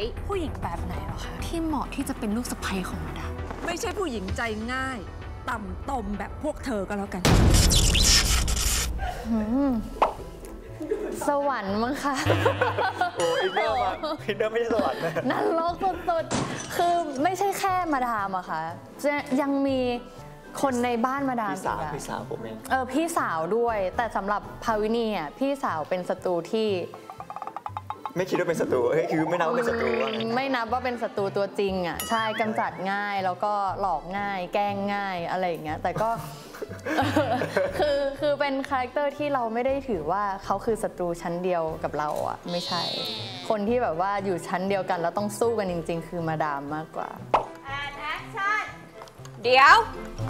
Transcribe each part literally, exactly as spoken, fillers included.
ผู้หญิงแบบไหนหรอคะที่เหมาะที่จะเป็นลูกสะใภ้ของมาดามไม่ใช่ผู้หญิงใจง่ายต่ำตมแบบพวกเธอก็แล้วกันสวรรค์มั้งคะโอ้อินเนอร์มาอินเนอร์ไม่ใช่สวรรค์นะนรกสุดๆคือไม่ใช่แค่มาดามอะค่ะจะยังมีคนในบ้านมาดามพี่สาวพี่สาวผมเองเออพี่สาวด้วยแต่สำหรับภาวินีอ่ะพี่สาวเป็นศัตรูที่ไม่คิดว่าเป็นศัตรูเฮ้ยคือไม่นับว่าเป็นศัตรูไม่นับว่าเป็นศัตรูตัวจริงอ่ะใช่กำจัดง่ายแล้วก็หลอกง่ายแกล้งง่ายอะไรอย่างเงี้ยแต่ก็คือคือเป็นคาแรคเตอร์ที่เราไม่ได้ถือว่าเขาคือศัตรูชั้นเดียวกับเราอ่ะไม่ใช่คนที่แบบว่าอยู่ชั้นเดียวกันแล้วต้องสู้กันจริงๆคือมาดามมากกว่าแอนแอคชั่นเดี๋ยว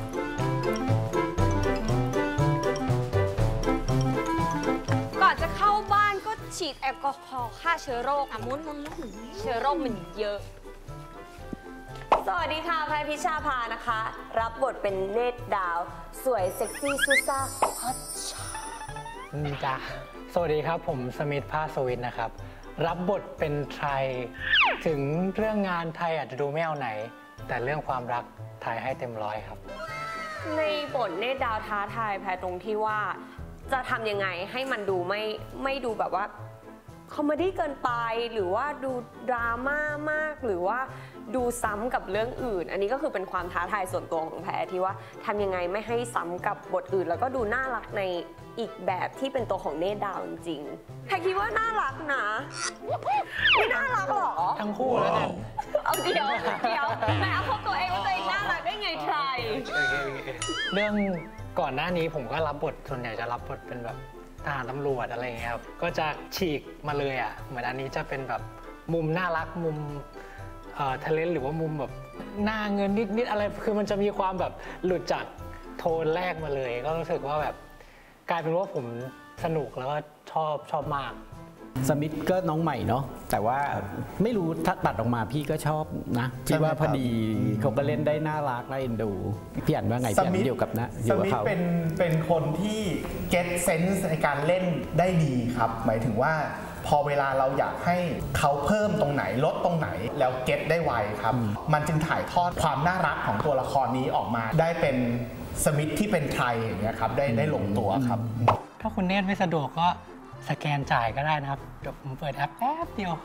ก่อนจะเข้าบ้านก็ฉีดแอลกอฮอล์ฆ่าเชื้อโรคอ่ะมุนมุนเชื้อโรคมันเยอะสวัสดีค่ะแพรพิชาภานะคะรับบทเป็นเนตรดาวสวยเซ็กซี่ซูซ่าฮอตชาจ้าสวัสดีครับผมสมิธภาสวิทย์นะครับรับบทเป็นไทยถึงเรื่องงานไทยอาจจะดูไม่เอาไหนแต่เรื่องความรักไทยให้เต็มร้อยครับในบทเนตรดาวท้าทายแพรตรงที่ว่าจะทำยังไงให้มันดูไม่ไม่ดูแบบว่าคอมเมดี้เกินไปหรือว่าดูดราม่ามากหรือว่าดูซ้ำกับเรื่องอื่นอันนี้ก็คือเป็นความท้าทายส่วนตัวของแพรที่ว่าทำยังไงไม่ให้ซ้ำกับบทอื่นแล้วก็ดูน่ารักในอีกแบบที่เป็นตัวของเนตรดาวจริงๆแพรคิดว่าน่ารักนะไม่น่ารักหรอทั้งคู่แล้วกันเอาเดี๋ยวเดี๋ยวแม่เอาพบตัวเองว่าตัวเองน่ารักได้ไงใครเรื่องก่อนหน้านี้ผมก็รับบทส่วนใหญ่จะรับบทเป็นแบบทหารตำรวจอะไรอย่างเงี้ยครับก็จะฉีกมาเลยอ่ะเหมือนอันนี้จะเป็นแบบมุมน่ารักมุมเอ่อทะเลนหรือว่ามุมแบบหน้าเงินนิดๆอะไรคือมันจะมีความแบบหลุดจากโทนแรกมาเลยก็รู้สึกว่าแบบกลายเป็นว่าผมสนุกแล้วก็ชอบชอบมากสมิธก็น้องใหม่เนาะแต่ว่าไม่รู้ถ้าตัดออกมาพี่ก็ชอบนะพี่ว่าพอดีเขาก็เล่นได้น่ารักน่าเอ็นดูพี่อ่านว่าไงพี่อ่านเดียวกับนะสมิธเป็นเป็นคนที่ get sense ในการเล่นได้ดีครับหมายถึงว่าพอเวลาเราอยากให้เขาเพิ่มตรงไหนลดตรงไหนแล้วเก็ตได้ไวครับมันจึงถ่ายทอดความน่ารักของตัวละครนี้ออกมาได้เป็นสมิธที่เป็นไทยอย่างเงี้ยครับได้ได้ลงตัวครับถ้าคุณเนตรไม่สะดวกก็สแกนจ่ายก็ได้นะครับเดี๋ยวผมเปิดแอปแป๊บเดียว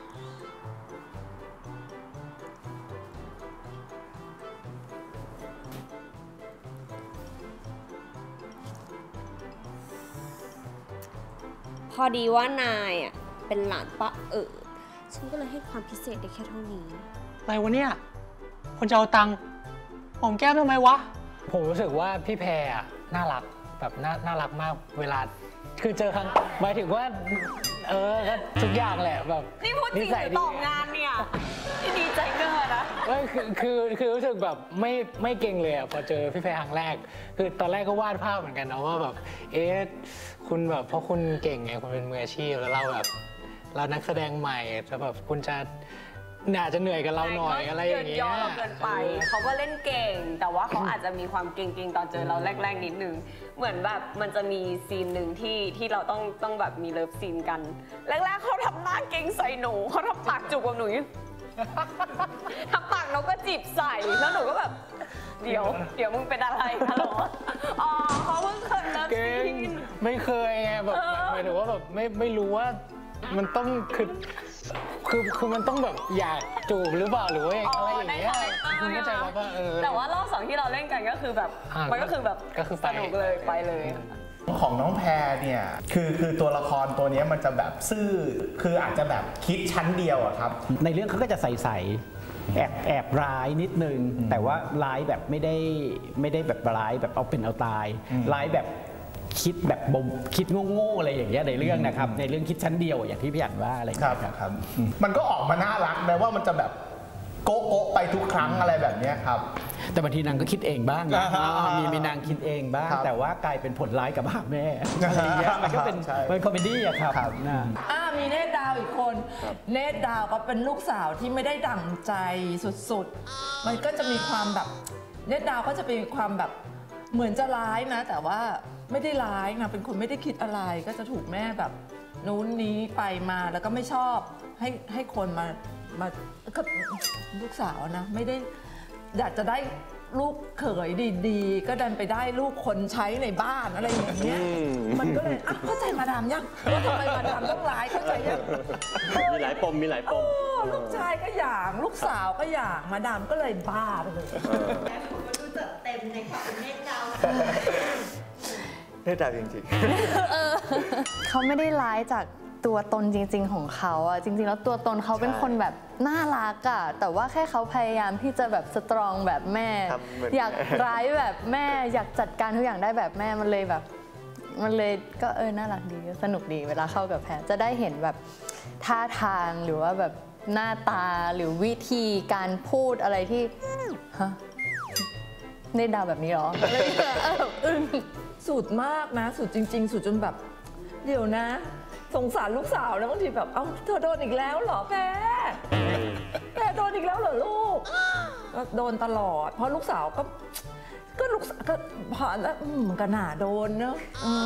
พอดีว่านายอ่ะเป็นหลานป้าเออฉันก็เลยให้ความพิเศษได้แค่เท่านี้อะไรวะเนี่ยคนจะเอาตังค์ผมแก้มทำไมวะผมรู้สึกว่าพี่แพรน่ารักแบบน่าน่ารักมากเวลาคือเจอครั้งหมายถึงว่าเออก็ทุกอย่างแหละแบบนี่พูดจริงหรือต่องานเนี่ยดีใจเกินนะไม่คือคือคือรู้สึกแบบไม่ไม่เก่งเลยอ่ะพอเจอพี่แพรครั้งแรกคือตอนแรกก็วาดภาพเหมือนกันนะว่าแบบเอ๊ะคุณแบบเพราะคุณเก่งไงคุณเป็นมืออาชีพแล้วเราแบบเรานักแสดงใหม่แต่แบบคุณจะน่าจะเหนื่อยกับเราหน่อยอะไรอย่างเงี้ยย่อเกินไปเขาก็เล่นเก่งแต่ว่าเขาอาจจะมีความเก่งๆตอนเจอเราแรกๆนิดนึงเหมือนแบบมันจะมีซีนหนึ่งที่ที่เราต้องต้องแบบมีเลิฟซีนกันแรกๆเขาทำหน้าเก่งใส่หนูเขาทำปากจุกกับหนูทำปากนกก็จีบใส่แล้วหนูก็แบบเดี๋ยวเดี๋ยวมึงเป็นอะไรฮัลโหลอ๋อเขาเพิ่งเคยเลิฟซีนไม่เคยไงแบบหมายถึงว่าแบบไม่ไม่รู้ว่ามันต้องคือคือคือมันต้องแบบอยากจูบหรือเปล่าหรือว่าอะไรอย่างเงี้ยคุณเข้าใจว่าเออแต่ว่ารอบสองที่เราเล่นกันก็คือแบบมันก็คือแบบก็คือสนุกเลยไปเลยของน้องแพรเนี่ยคือคือตัวละครตัวนี้มันจะแบบซื่อคืออาจจะแบบคิดชั้นเดียวอะครับในเรื่องเขาก็จะใส่ๆแอบแอบร้ายนิดนึงแต่ว่าร้ายแบบไม่ได้ไม่ได้แบบร้ายแบบเอาเป็นเอาตายร้ายแบบคิดแบบบมคิดโง่ๆอะไรอย่างเงี้ยในเรื่องนะครับในเรื่องคิดชั้นเดียวอย่างที่พี่อ่านว่าอะไรครับครับมันก็ออกมาน่ารักนะว่ามันจะแบบโก๊ะไปทุกครั้งอะไรแบบนี้ครับแต่บางทีนางก็คิดเองบ้างนะมีมีนางคิดเองบ้างแต่ว่ากลายเป็นผลร้ายกับบ้าแม่อะไรอย่างเงี้ยมันก็เป็นเป็นคอมเมดี้อะครับอ่ามีเนตรดาวอีกคนเนตรดาวก็เป็นลูกสาวที่ไม่ได้ดั่งใจสุดๆมันก็จะมีความแบบเนตรดาวก็จะเป็นความแบบเหมือนจะร้ายนะแต่ว่าไม่ได้ร้ายนะเป็นคนไม่ได้คิดอะไรก็จะถูกแม่แบบนู้นนี้ไปมาแล้วก็ไม่ชอบให้ให้คนมามาก็ลูกสาวนะไม่ได้อยากจะได้ลูกเขยดีๆ ก็ดันไปได้ลูกคนใช้ในบ้านอะไรอย่างเงี้ยมันก็เลยอ่ะเข้าใจมาดามยังว่าทำไมมาดามต้องร้ายเข้าใจยังมีหลายปมมีหลายปมลูกชายก็อย่างลูกสาวก็อย่างมาดามก็เลยบ้าไปเลยดูจัดเต็มในความเป็นเนตรดาวเนตรดาวจริงเขาไม่ได้ร้ายจากตัวตนจริง ๆ ของเขาอะจริง ๆ แล้วตัวตนเขาเป็นคนแบบน่ารักอะแต่ว่าแค่เขาพยายามที่จะแบบสตรองแบบแม่ อยากร้ายแบบแม่อยากจัดการทุกอย่างได้แบบแม่มันเลยแบบ มันเลยก็เออน่ารักดีสนุกดีเวลาเข้ากับแพรจะได้เห็นแบบท่าทางหรือว่าแบบหน้าตาหรือวิธีการพูดอะไรที่ฮะเนตรดาวแบบนี้เหรออะไรอย่างเงี้ยเอออึ้งสุดมากนะสุดจริง ๆ สุดจนแบบเดี๋ยวนะ สงสารลูกสาวนะบางทีแบบเอ้าเธอโดนอีกแล้วเหรอแพรแพรโดนอีกแล้วเหรอลูกก็โดนตลอด เพราะลูกสาวก็ก็ลูกก็พอแล้วมันก็หนาโดนเนอะ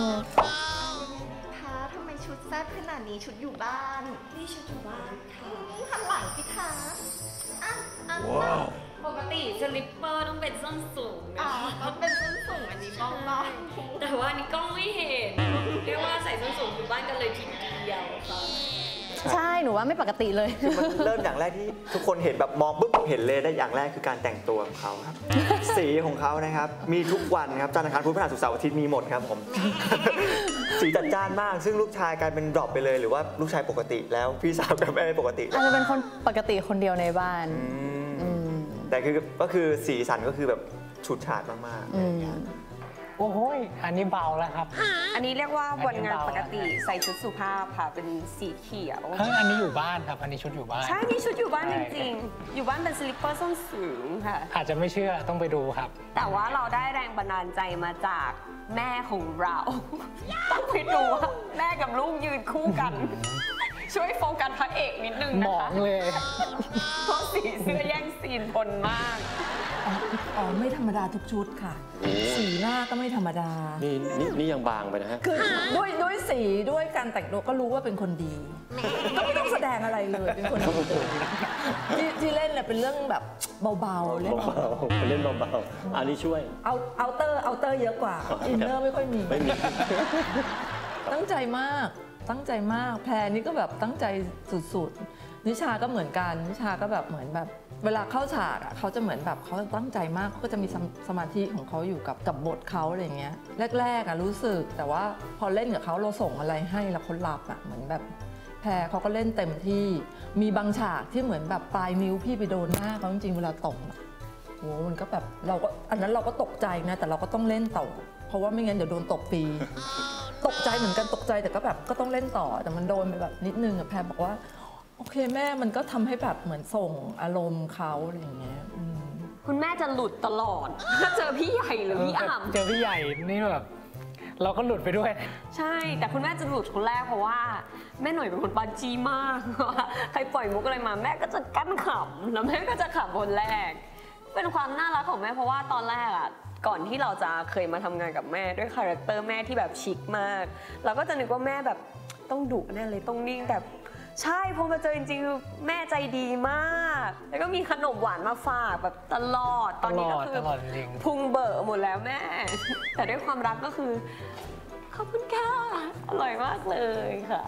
คะทำไมชุดแซ่บขนาดนี้ชุดอยู่บ้านนี่ชุดอยู่บ้านค่ะหันหลังสิคะอ่ะอ่ะว้าวปกติสลิปเปอร์ต้องเป็นส้นสูงอ๋อนะต้องเป็นส้นสูงอันนี้บ้องบ้างแต่ว่านี่กล้องไม่เห็นเรียกว่าใส่ส้นสูงอยู่บ้านกันเลยทีเดียวค่ะใช่หนูว่าไม่ปกติเลยๆ คือมันเริ่มอย่างแรกที่ทุกคนเห็นแบบมองปุ๊บเห็นเลยได้อย่างแรกคือการแต่งตัวของเขาครับ สีของเขานะครับมีทุกวันครับจันทร์อังคารพุธพฤหัสศุกร์เสาร์อาทิตย์มีหมดครับผม สีจัดจ้านมากซึ่งลูกชายกลายเป็นดรอปไปเลยหรือว่าลูกชายปกติแล้วพี่สาวกับแม่ปกติอาจจะเป็นคนปกติคนเดียวในบ้านอืมแต่คือก็คือสีสันก็คือแบบฉูดฉาดมากๆอืมโอ้โหยอันนี้เบาแล้วครับอันนี้เรียกว่าวันงานปกติใส่ชุดสุภาพค่ะเป็นสีเขียวเฮ้ยอันนี้อยู่บ้านครับอันนี้ชุดอยู่บ้านใช่นี่ชุดอยู่บ้านใช่จริงๆ อยู่บ้านเป็นสลิปเปอร์ส้นสูงค่ะอาจจะไม่เชื่อต้องไปดูครับแต่ว่าเราได้แรงบันดาลใจมาจากแม่ของเรา ต้องไปดูว่าแม่กับลูกยืนคู่กัน ช่วยโฟกัสพระเอกนิดนึงหมนะอคะงเลยเพราะสีเสื้อแย่งซีนพลมากอ๋อไม่ธรรมดาทุกชุดค่ะ สีหน้าก็ไม่ธรรมดานี่นี่นี่ยังบางไปนะฮะคือด้วยด้วยสีด้วยการแต่งตัวก็รู้ว่าเป็นคนดีก็ไม่ต้องแสดงอะไรเลยเป็นคนดีที่ที่เล่นเนี่ยเป็นเรื่องแบบเบาๆเล่นเบาๆเล่นเบาๆอันนี้ช่วยเอาเอาเตอร์เอาเตอร์เยอะกว่าอินเนอร์ไม่ค่อยมีไม่มีตั้งใจมากตั้งใจมากแพรนี่ก็แบบตั้งใจสุดๆนิชาก็เหมือนกันนิชาก็แบบเหมือนแบบเวลาเข้าฉากอ่ะเขาจะเหมือนแบบเขาตั้งใจมากเขาก็จะมีสมสมาธิของเขาอยู่กับกับบทเขาอะไรเงี้ยแรกๆอ่ะรู้สึกแต่ว่าพอเล่นกับเขาเราส่งอะไรให้แล้วเขารับอ่ะเหมือนแบบแพรเขาก็เล่นเต็มที่มีบางฉากที่เหมือนแบบปลายนิ้วพี่ไปโดนหน้าเขาจริงๆเวลาตกอะโหมันก็แบบเราก็อันนั้นเราก็ตกใจนะแต่เราก็ต้องเล่นต่อเพราะว่าไม่งั้นเดี๋ยวโดนตกฟรี ตกใจเหมือนกันตกใจแต่ก็แบบก็ต้องเล่นต่อแต่มันโดนไปแบบนิดนึงอะแพรบอกว่าโอเคแม่มันก็ทำให้แบบเหมือนส่งอารมณ์เขาอะไรอย่างเงี้ยอืมคุณแม่จะหลุดตลอด ถ้าเจอพี่ใหญ่หรือพี่อ่ำเจอพี่ใหญ่นี่แบบเราก็หลุดไปด้วยใช่ แต่คุณแม่จะหลุดคนแรกเพราะว่าแม่หน่อยเป็นคนปาจีมาก ใครปล่อยมุกอะไรมาแม่ก็จะกั้นขำแล้วแม่ก็จะขำคนแรก เป็นความน่ารักของแม่เพราะว่าตอนแรกอะก่อนที่เราจะเคยมาทำงานกับแม่ด้วยคาแรคเตอร์แม่ที่แบบชิคมากเราก็จะนึกว่าแม่แบบต้องดุแน่เลยต้องนิ่งแต่ใช่พอมาเจอจริงๆคือแม่ใจดีมาก แล้วก็มีขนมหวานมาฝากแบบตลอดตอนนี้ก็คือตลอดจริงพุงเบอร์หมดแล้วแม่ แต่ด้วยความรักก็คือขอบคุณค่ะอร่อยมากเลยค่ะ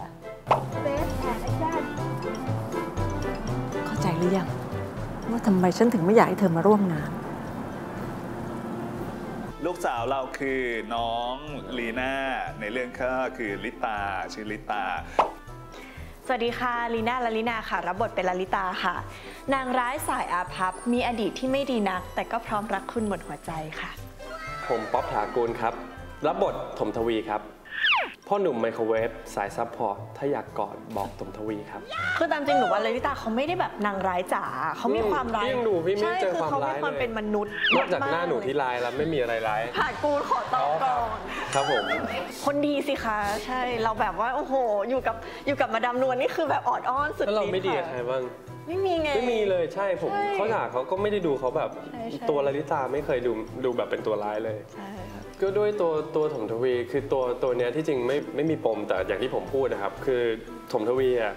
เข้าใจหรือยังว่าทำไมฉันถึงไม่อยากให้เธอมาร่วมงานลูกสาวเราคือน้องลีน่าในเรื่องก็คือลิตาชื่อลิตาสวัสดีค่ะลีน่าลลินาค่ะรับบทเป็นลลิตาค่ะนางร้ายสายอาภัพมีอดีตที่ไม่ดีนักแต่ก็พร้อมรักคุณหมดหัวใจค่ะผมป๊อปถากูลครับรับบทถมทวีครับพ่อหนุ่มไมโครเวฟสายซัพพอร์ตถ้าอยากกอดบอกถมทวีครับคือตามจริงหนูว่าลลิตาเขาไม่ได้แบบนางร้ายจ๋าเขามีความร้ายพี่ยังดูพี่ไม่เจอใช่ความร้ายเขามีความเลยเป็นมนุษย์นอกจากหน้าหนูที่ร้ายแล้วไม่มีอะไรร้ายผ่านกูขอตอบก่อนครับผมคนดีสิคะใช่เราแบบว่าโอ้โหอยู่กับอยู่กับมาดามนวลนี่คือแบบออดอ้อนสุดแล้วเราฤทธิ์ไม่ดีกับค่ะใครบ้างไม่มีไงไม่มีเลยใช่ผมใช่เขาถามเขาก็ไม่ได้ดูเขาแบบใช่ใช่ตัวลลิตาไม่เคยดูดูแบบเป็นตัวร้ายเลยใช่ครับก็ด้วยตัวตัวถมทวีคือตัวตัวเนี้ยที่จริงไม่ไม่มีปมแต่อย่างที่ผมพูดนะครับ คือถมทวีอ่ะ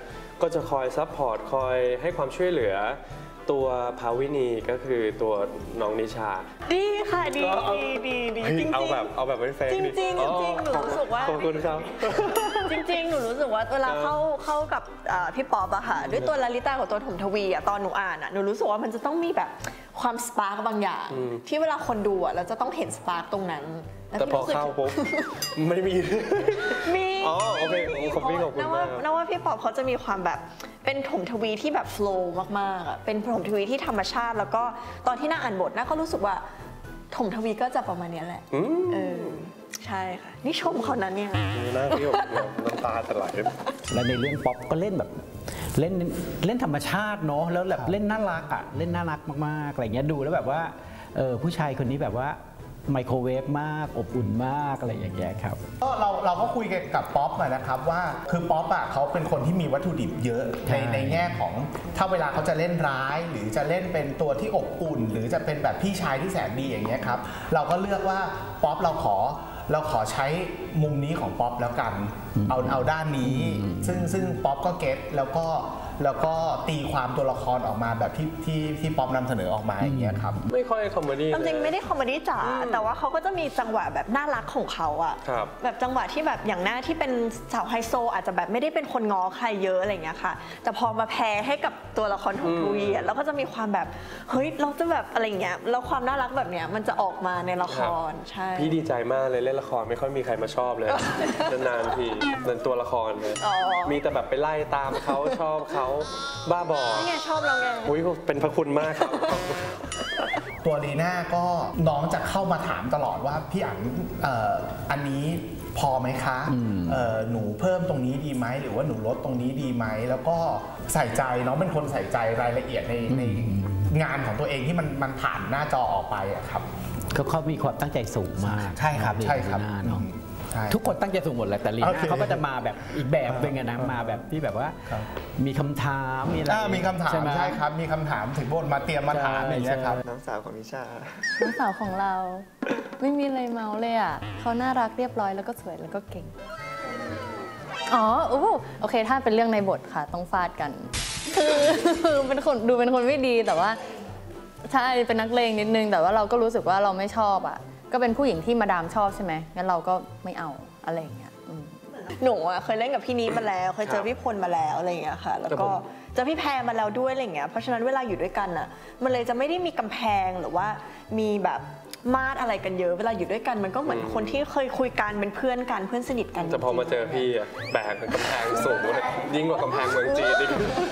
ก็จะคอยซัพพอร์ตคอยให้ความช่วยเหลือตัวภาวินีก็คือตัวน้องนิชาดีค่ะดีดีดีดีจริงๆเอาแบบเอาแบบไม่เฟกจริงๆจริงๆหนูรู้สึกว่าขอบคุณครับจริงๆ หนูรู้สึกว่าเวลาเข้าเข้ากับอ่าพี่ป๊อปอะค่ะด้วยตัวลลิต้ากับตัวถมทวีอะตอนหนูอ่านอะหนูรู้สึกว่ามันจะต้องมีแบบความสปาร์กบางอย่าง ที่เวลาคนดูอะเราจะต้องเห็นสปาร์กตรงนั้นแต่พอเข้าปุ๊บไม่มีมีอ๋อโอเคขอบคุณขอบคุณนว่ามากนว่าพี่ป๊อปเขาจะมีความแบบเป็นถมทวีที่แบบโฟล์มากๆอะเป็นถมทวีที่ธรรมชาติ แล้วก็ตอนที่น่าอ่านบทน่าก็รู้สึกว่าถมทวีก็จะประมาณนี้แหละเออใช่ค่ะนี่ชมเขานั้นเนี่ยหน้าที่แบบน้ำตาจะไหลและในเรื่องป๊อปก็เล่นแบบเล่นเล่นธรรมชาติเนาะแล้วแบบเล่นน่ารักอ่ะเล่นน่ารักมากๆอะไรเงี้ยดูแล้วแบบว่าเออผู้ชายคนนี้แบบว่าไมโครเวฟมากอบอุ่นมากอะไรอย่างเงี้ยครับก็เราเราก็คุยกันกับป๊อปอะนะครับว่าคือป๊อปอะเขาเป็นคนที่มีวัตถุดิบเยอะในในแง่ของถ้าเวลาเขาจะเล่นร้าย หรือจะเล่นเป็นตัวที่อบอุ่น หรือจะเป็นแบบพี่ชายที่แสนดีอย่างเงี้ยครับเราก็เลือกว่าป๊อปเราขอเราขอใช้มุมนี้ของป๊อปแล้วกันเอาเอาด้านนี้ซึ่งซึ่งป๊อปก็เก็ตแล้วก็แล้วก็ตีความตัวละครออกมาแบบที่ที่ที่ป๊อปนำเสนอออกมาอย่างเงี้ยครับไม่ค่อยคอมเมดี้จริงๆไม่ได้คอมเมดี้จ๋าแต่ว่าเขาก็จะมีจังหวะแบบน่ารักของเขาอะครับแบบจังหวะที่แบบอย่างหน้าที่เป็นสาวไฮโซอาจจะแบบไม่ได้เป็นคนง้อใครเยอะอะไรอย่างเงี้ยค่ะแต่พอมาแพ้ให้กับตัวละครของทวีอะเราก็จะมีความแบบเฮ้ยเราจะแบบอะไรอย่างเงี้ยแล้วความน่ารักแบบเนี้ยมันจะออกมาในละครใช่พี่ดีใจมากเลยเล่นละครไม่ค่อยมีใครมาชอบเลย นานๆทีเป็นตัวละครเลยมีแต่แบบไปไล่ตามเขาชอบเขาบ้าบอนี่ไงชอบเราไงอุ้ยเป็นพระคุณมากครับตัวลีน่าก็น้องจะเข้ามาถามตลอดว่าพี่อั๋นเอ่ออันนี้พอไหมคะเอ่อหนูเพิ่มตรงนี้ดีไหมหรือว่าหนูลดตรงนี้ดีไหมแล้วก็ใส่ใจน้องเป็นคนใส่ใจรายละเอียดในในงานของตัวเองที่มันมันผ่านหน้าจอออกไปอะครับเขาเขามีความตั้งใจสูงมากใช่ครับใช่ครับลีน่าเนาะทุกคนตั้งใจสูงหมดแหละแต่ลีน่าเขาก็จะมาแบบอีกแบบหนึงอะนะมาแบบที่แบบว่ามีคำถามมีอะไรอ่ามีคำถามใช่ไหมใช่ครับมีคำถามถึงบทมาเตรียมมาถามอย่างเงี้ยครับน้องสาวของนิชาน้องสาวของเราไม่มีอะไรเมาเลยอ่ะเขาน่ารักเรียบร้อยแล้วก็สวยแล้วก็เก่ง อ๋อโอ้โอเคถ้าเป็นเรื่องในบทค่ะต้องฟาดกัน คือเป็นคนดูเป็นคนไม่ดีแต่ว่าใช่เป็นนักเลงนิดนึงแต่ว่าเราก็รู้สึกว่าเราไม่ชอบอ่ะก็เป็นผู้หญิงที่มาดามชอบใช่ไหมงั้นเราก็ไม่เอาอะไรอย่างเงี้ยหนูอะเคยเล่นกับพี่นี้มาแล้วเคยเจอพี่พลมาแล้วอะไรอย่างเงี้ยค่ะแล้วก็เจอพี่แพรมาแล้วด้วยอะไรอย่างเงี้ยเพราะฉะนั้นเวลาอยู่ด้วยกันอ่ะมันเลยจะไม่ได้มีกำแพงหรือว่ามีแบบมาดอะไรกันเยอะเวลาอยู่ด้วยกันมันก็เหมือนคนที่เคยคุยกันเป็นเพื่อนกันเพื่อนสนิทกันแต่พอมาเจอพี่อะแบกกำแพงสูงเลยยิ่งกว่ากำแพงเมืองจีนอีก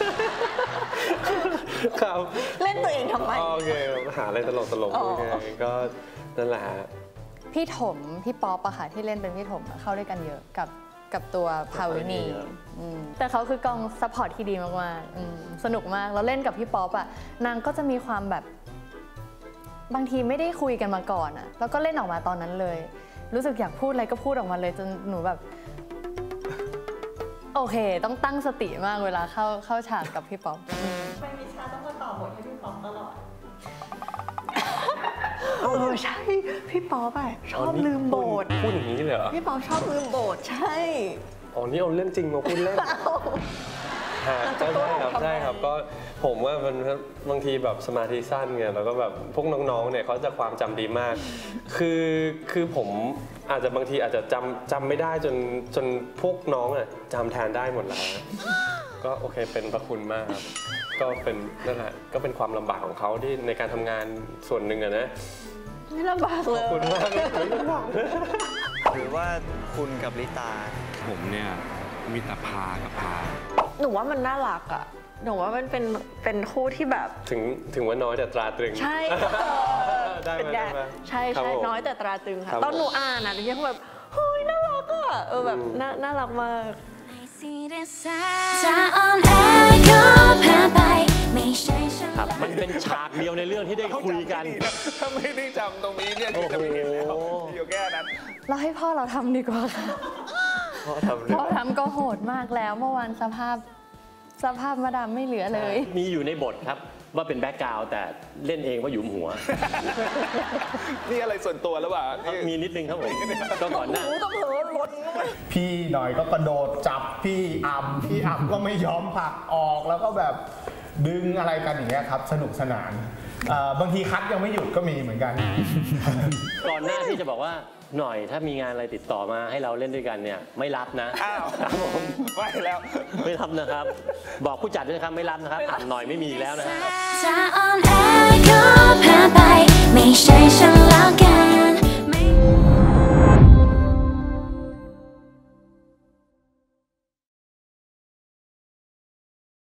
ครับเล่นตัวเองทำไมโอเคหาอะไรตลกตลกโอเคก็นั่นแหละพี่ถมพี่ป๊อปอะค่ะที่เล่นเป็นพี่ถมอะเข้าด้วยกันเยอะกับกับตัวภาวินีอืมแต่เขาคือกองซัพพอร์ตที่ดีมากๆอืมสนุกมากแล้วเล่นกับพี่ป๊อปอะนางก็จะมีความแบบบางทีไม่ได้คุยกันมาก่อนอะแล้วก็เล่นออกมาตอนนั้นเลย รู้สึกอยากพูดอะไรก็พูดออกมาเลยจนหนูแบบโอเคต้องตั้งสติมากเวลาเข้าเข้าฉากกับพี่ป๊อปไม่มีชาต้องมาต่อบทให้พี่ป๊อปตลอดเออใช่พี่ป๊อปอะชอบลืมบทพูดอย่างนี้เลยเหรอพี่ป๊อปชอบลืมบทใช่อ๋อนี่เอาเรื่องจริงมาพูดเล่นฮะใช่ครับใช่ครับก็ผมว่ามันบางทีแบบสมาธิสั้นไงแล้วก็แบบพวกน้องๆเนี่ยเขาจะความจำดีมาก คือคือผมอาจจะบางทีอาจจะจำจำไม่ได้จนจนพวกน้องอ่ะจำแทนได้หมดแล้วก็โอเคเป็นพระคุณมากครับก็เป็นนั่นแหละก็เป็นความลำบากของเขาที่ในการทำงานส่วนหนึ่งอะนะไม่ลำบากเลยขอบคุณมากเลยไม่ลำบากหรือว่าคุณกับลิตาผมเนี่ยมีแต่พากับพาหนูว่ามันน่ารักอ่ะหนูว่ามันเป็นเป็นคู่ที่แบบถึงถึงว่าน้อยแต่ตราตรึงใช่ได้ไหมได้ไหมใช่ครัใช่บผมน้อยแต่ตราตรึงครัค่ะบตอนหนูอ่านอ่ะหนูยังแบบเฮ้ยน่ารักอ่ะเออแบบน่าน่ารักมากครับมันเป็นฉากเดียวในเรื่องที่ได้คุยกันถ้าไม่ได้จำตรงนี้เนี่ยคือจะไม่เห็นแล้วเดียวแค่นั้นเราให้พ่อเราทำดีกว่าค่ะพ่อทำพ่อทำก็โหดมากแล้วเมื่อวานสภาพสภาพมาดามไม่เหลือเลยมีอยู่ในบทครับว่าเป็นแบ็กกราวด์แต่เล่นเองว่าหยุมหัวนี่อะไรส่วนตัวหรือเปล่ามีนิดนึงครับผมก็ก่อนหน้าพี่หน่อยก็กระโดดจับพี่อ่ำพี่อ่ำก็ไม่ยอมผลักออกแล้วก็แบบดึงอะไรกันอย่างเงี้ยครับสนุกสนานเอ่อบางทีคัดยังไม่หยุดก็มีเหมือนกันก่อนหน้าที่จะบอกว่าหน่อยถ้ามีงานอะไรติดต่อมาให้เราเล่นด้วยกันเนี่ยไม่รับนะอ้าวครับผมไม่แล้วไม่รับนะครับ บอกผู้จัดด้วยนะครับไม่รับนะครับอ่านหน่อยไม่มีอีกแล้วนะฮะจะอ่อนแอก็แพ้ไป